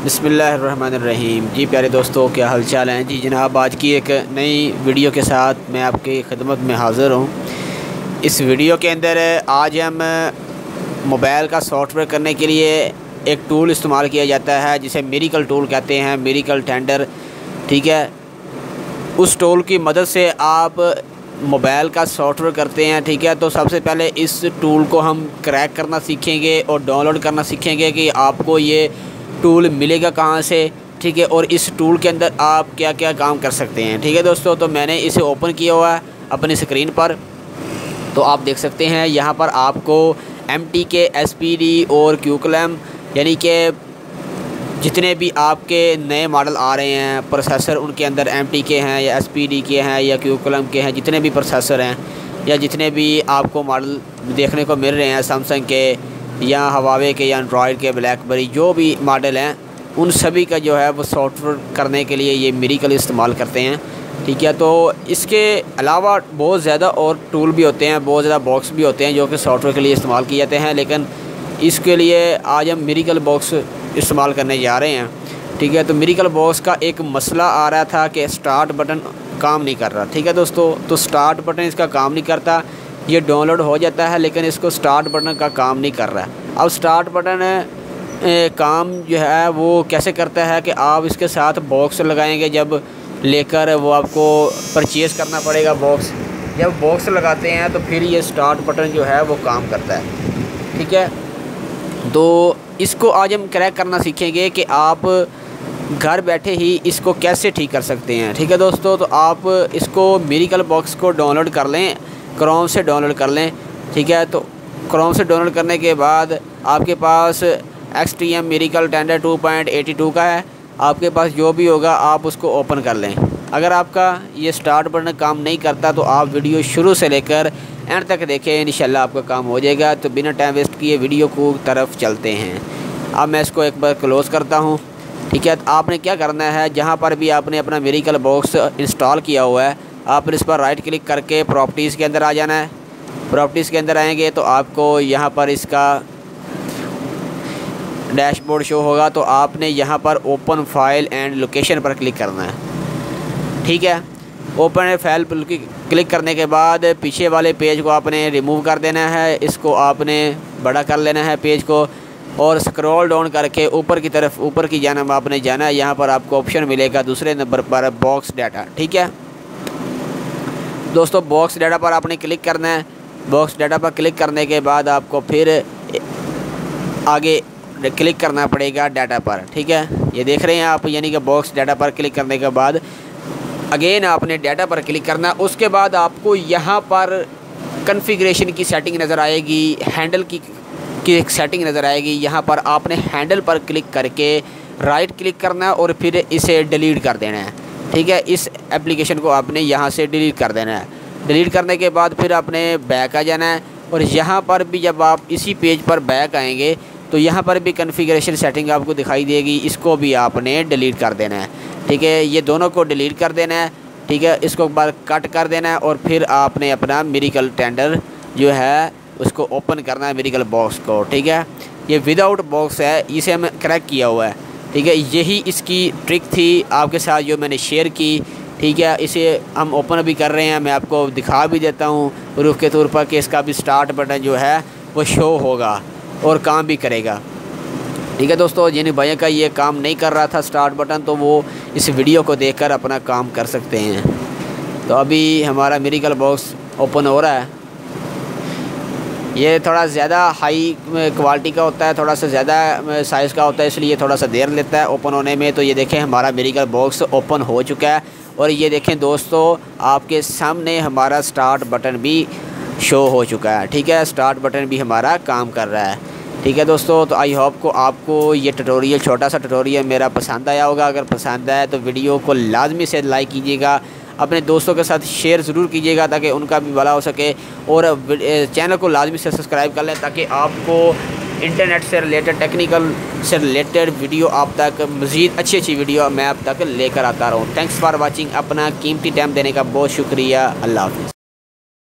बिस्मिल्लाहिर्रहमानिर्रहीम। जी प्यारे दोस्तों, क्या हाल चाल हैं? जी जनाब, आज की एक नई वीडियो के साथ मैं आपकी खिदमत में हाज़िर हूँ। इस वीडियो के अंदर आज हम मोबाइल का सॉफ्टवेयर करने के लिए एक टूल इस्तेमाल किया जाता है जिसे मिरेकल टूल कहते हैं, मिरेकल टेंडर। ठीक है, उस टूल की मदद से आप मोबाइल का सॉफ्टवेयर करते हैं। ठीक है, तो सबसे पहले इस टूल को हम क्रैक करना सीखेंगे और डाउनलोड करना सीखेंगे कि आपको ये टूल मिलेगा कहाँ से। ठीक है, और इस टूल के अंदर आप क्या क्या काम कर सकते हैं। ठीक है दोस्तों, तो मैंने इसे ओपन किया हुआ है अपनी स्क्रीन पर। तो आप देख सकते हैं यहाँ पर आपको MTK, SPD और QClaim यानी कि जितने भी आपके नए मॉडल आ रहे हैं प्रोसेसर, उनके अंदर MTK हैं या SPD के हैं या QClaim के हैं, जितने भी प्रोसेसर हैं या जितने भी आपको मॉडल देखने को मिल रहे हैं, सैमसंग के या हवावे के या एंड्रॉयड के, ब्लैकबेरी, जो भी मॉडल हैं, उन सभी का जो है वो सॉफ्टवेयर करने के लिए ये मिरेकल इस्तेमाल करते हैं। ठीक है, तो इसके अलावा बहुत ज़्यादा और टूल भी होते हैं, बहुत ज़्यादा बॉक्स भी होते हैं जो कि सॉफ्टवेयर के लिए इस्तेमाल किए जाते हैं, लेकिन इसके लिए आज हम मिरेकल बॉक्स इस्तेमाल करने जा रहे हैं। ठीक है, तो मिरेकल बॉक्स का एक मसला आ रहा था कि स्टार्ट बटन काम नहीं कर रहा। ठीक है दोस्तों, तो स्टार्ट बटन इसका काम नहीं करता, ये डाउनलोड हो जाता है लेकिन इसको स्टार्ट बटन का काम नहीं कर रहा है। अब स्टार्ट बटन काम जो है वो कैसे करता है कि आप इसके साथ बॉक्स लगाएंगे, जब लेकर वो आपको परचेज़ करना पड़ेगा बॉक्स। जब बॉक्स लगाते हैं तो फिर ये स्टार्ट बटन जो है वो काम करता है। ठीक है, तो इसको आज हम क्रैक करना सीखेंगे कि आप घर बैठे ही इसको कैसे ठीक कर सकते हैं। ठीक है दोस्तों, तो आप इसको मिरेकल बॉक्स को डाउनलोड कर लें, क्रोम से डाउनलोड कर लें। ठीक है, तो क्रोम से डाउनलोड करने के बाद आपके पास XTM मिरेकल टेंडर 2.82 का है, आपके पास जो भी होगा आप उसको ओपन कर लें। अगर आपका ये स्टार्ट बटन काम नहीं करता तो आप वीडियो शुरू से लेकर एंड तक देखें, इंशाल्लाह आपका काम हो जाएगा। तो बिना टाइम वेस्ट किए वीडियो को तरफ चलते हैं। अब मैं इसको एक बार क्लोज़ करता हूँ। ठीक है, तो आपने क्या करना है, जहाँ पर भी आपने अपना मिरेकल बॉक्स इंस्टॉल किया हुआ है, आपने इस पर राइट क्लिक करके प्रॉपर्टीज़ के अंदर आ जाना है। प्रॉपर्टीज़ के अंदर आएंगे तो आपको यहाँ पर इसका डैशबोर्ड शो होगा, तो आपने यहाँ पर ओपन फाइल एंड लोकेशन पर क्लिक करना है। ठीक है, ओपन फाइल पर क्लिक करने के बाद पीछे वाले पेज को आपने रिमूव कर देना है, इसको आपने बड़ा कर लेना है पेज को, और स्क्रॉल डाउन करके ऊपर की तरफ, ऊपर की जानब आपने जाना है। यहाँ पर आपको ऑप्शन मिलेगा दूसरे नंबर पर बॉक्स डाटा। ठीक है दोस्तों, बॉक्स डाटा पर आपने क्लिक करना है। बॉक्स डाटा पर क्लिक करने के बाद आपको फिर आगे क्लिक करना पड़ेगा डाटा पर। ठीक है, ये देख रहे हैं आप, यानी कि बॉक्स डाटा पर क्लिक करने के बाद अगेन आपने डाटा पर क्लिक करना। उसके बाद आपको यहाँ पर कॉन्फ़िगरेशन की सेटिंग नज़र आएगी, हैंडल की एक सेटिंग नज़र आएगी। यहाँ पर आपने हैंडल पर क्लिक करके राइट क्लिक करना है और फिर इसे डिलीट कर देना है। ठीक है, इस एप्लीकेशन को आपने यहाँ से डिलीट कर देना है। डिलीट करने के बाद फिर आपने बैक आ जाना है, और यहाँ पर भी जब आप इसी पेज पर बैक आएंगे तो यहाँ पर भी कॉन्फ़िगरेशन सेटिंग आपको दिखाई देगी, इसको भी आपने डिलीट कर देना है। ठीक है, ये दोनों को डिलीट कर देना है। ठीक है, इसको एक बार कट कर देना है और फिर आपने अपना मिरेकल टेंडर जो है उसको ओपन करना है, मिरेकल बॉक्स को। ठीक है, ये विदाउट बॉक्स है, इसे हम क्रैक किया हुआ है। ठीक है, यही इसकी ट्रिक थी आपके साथ जो मैंने शेयर की। ठीक है, इसे हम ओपन भी कर रहे हैं, मैं आपको दिखा भी देता हूँ प्रूफ के तौर पर कि इसका भी स्टार्ट बटन जो है वो शो होगा और काम भी करेगा। ठीक है दोस्तों, जिन भाइयों का ये काम नहीं कर रहा था स्टार्ट बटन, तो वो इस वीडियो को देखकर अपना काम कर सकते हैं। तो अभी हमारा मिरेकल बॉक्स ओपन हो रहा है। ये थोड़ा ज़्यादा हाई क्वालिटी का होता है, थोड़ा सा ज़्यादा साइज़ का होता है, इसलिए थोड़ा सा देर लेता है ओपन होने में। तो ये देखें, हमारा मिरेकल बॉक्स ओपन हो चुका है, और ये देखें दोस्तों, आपके सामने हमारा स्टार्ट बटन भी शो हो चुका है। ठीक है, स्टार्ट बटन भी हमारा काम कर रहा है। ठीक है दोस्तों, तो आई होप को आपको ये ट्यूटोरियल, छोटा सा ट्यूटोरियल मेरा पसंद आया होगा। अगर पसंद आया तो वीडियो को लाजमी से लाइक कीजिएगा, अपने दोस्तों के साथ शेयर ज़रूर कीजिएगा ताकि उनका भी भला हो सके, और चैनल को लाजमी से सब्सक्राइब कर लें ताकि आपको इंटरनेट से रिलेटेड, टेक्निकल से रिलेटेड वीडियो आप तक, मज़ीद अच्छी अच्छी वीडियो मैं आप तक लेकर आता रहूँ। Thanks for watching. अपना कीमती टाइम देने का बहुत शुक्रिया। अल्लाह हाफ़िज़।